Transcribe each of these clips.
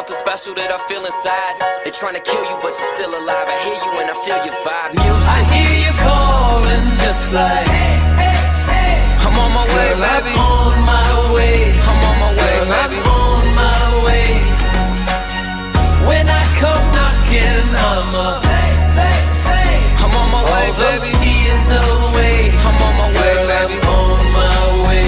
something special that I feel inside. They trying to kill you, but you're still alive. I hear you and I feel your vibe. Music. I hear you calling just like, hey, hey, hey. I'm on my way, Girl, baby. I'm on my way. I'm on my way, Girl, baby. I'm on my way. When I come knocking, I'm a hey, hey, hey. I'm on my way, all those baby. years away. I'm on my way, Girl, baby. I'm on my way.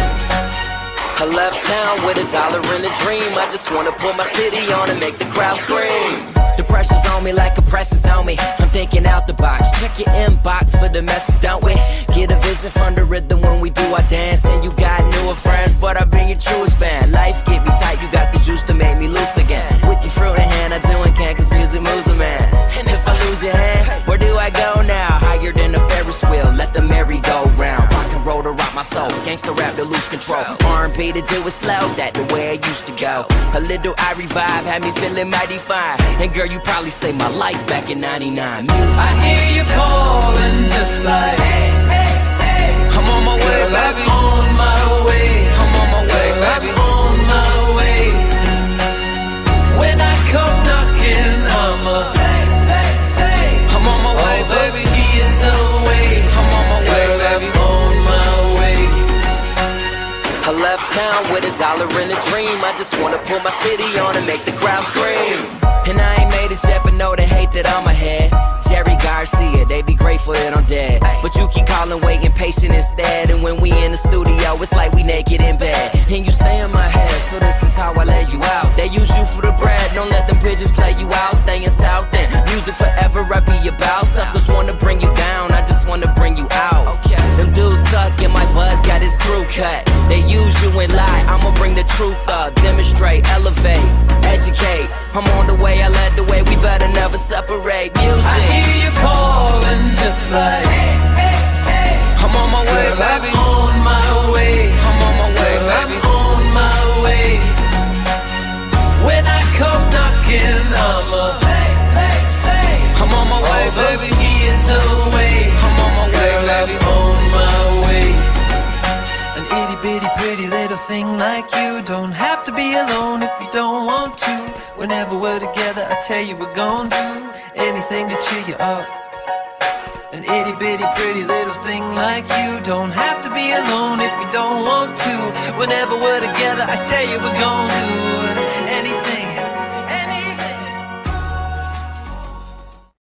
I left town with $1 and a dream. I just wanna put my city on and make the crowd scream. The pressure's on me like a press is on me. I'm thinking out the box. Check your inbox for the message, don't we? Get a vision from the rhythm when we do our dance. And you got newer friends, but I've been your truest fan. Life get me tight, you got the juice to make me loose again. With your fruit in hand, I do and can, cause music moves a man. And if I lose your hand, where do I go now? Higher than a Ferris wheel, let the merry go round. Rock and roll to rock my soul, gangsta rap to lose control. R&B to do it slow, that the way I used to go. A little Irie vibe had me feeling mighty fine. And girl, you probably saved my life back in '99. Music. I hear you calling just like, hey, hey, hey. I'm on my way, Girl, baby. I'm on my way. I'm on my way, Girl, baby. I'm on my way. When I come knocking, I'm a hey, hey, hey. I'm on my way, all those baby. years away. I'm on my way, Girl, baby. I'm on my way. I left town with $1 and a dream. I just wanna pull my city on and make the crowd scream. And I ain't made it yet, but know they hate that I'm ahead. Jerry Garcia, they be grateful that I'm dead. But you keep calling, waiting, patient instead. And when we in the studio, it's like we naked in bed. And you stay in my head, so this is how I lay you out. They use you for the bread, don't let them bitches play you out. Stay in South End, music forever I be about. Suckers wanna bring you down, I just wanna bring you out. Them dudes suck and my buzz got his crew cut. They use you and lie, I'ma bring the truth up. Demonstrate, elevate, educate. I'm on the way, I led the way, we better never separate. Music. I hear you calling just like, hey, hey, hey. I'm on my way, Girl, baby. I'm on my way. I'm on my way, Girl, baby. I'm on my way. When I come knocking, I'm a hey, hey, hey. I'm on my way, all those baby. years away. I'm on my way, Girl, baby. I'm on my way. An itty bitty pretty little thing like you don't have to be alone if you don't want to. Whenever we're together, I tell you we're gonna do anything to cheer you up. An itty bitty pretty little thing like you don't have to be alone if you don't want to. Whenever we're together, I tell you we're gonna do